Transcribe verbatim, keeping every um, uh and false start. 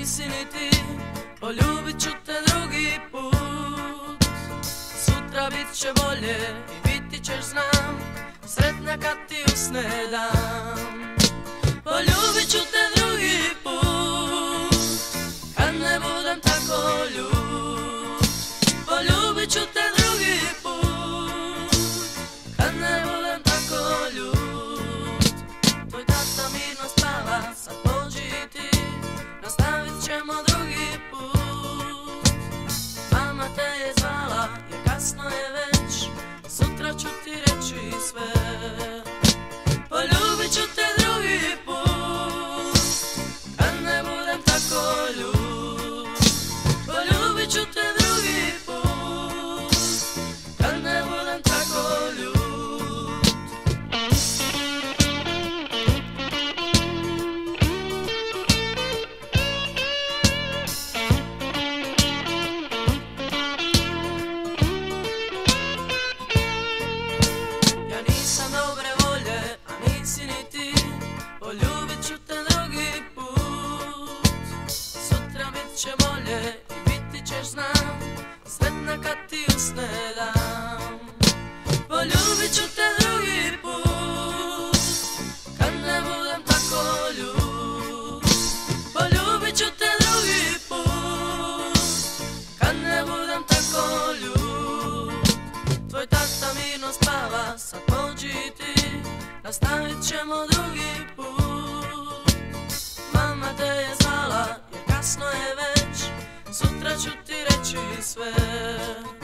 nisi ni ti, poljubit ću te drugi put. Sutra bit će bolje i biti ćeš, znam, sretna kad ti usne dam. Poljubit ću te drugi put, kad ne budem tako ljud. Poljubit ću te drugi put, kad ne budem tako ljud. Tvoj tata mirno spava, sad pođi ti, nastavit ćemo drugi put. Mama te je zvala, jer kasno je već, sutra ću ti reći sve. Poljubit ću te drugi put, kad ne budem tako ljud. Poljubit ću te drugi put, kad ne budem tako ljud. Ja nisam dobre volje, a nisi ni ti, poljubit ću te drugi put. Sutra bit će bolje i biti ćeš, znam, sretna kad ti usne dam. Poljubit ću te drugi put, kad ne budem tako ljud. Poljubit ću te drugi put, kad ne budem tako ljud. Tvoj tata mirno spava, sad pođi ti, nastavit ćemo drugi put. Mama te je zvala, jer kasno je već, sutra ću ti reći sve.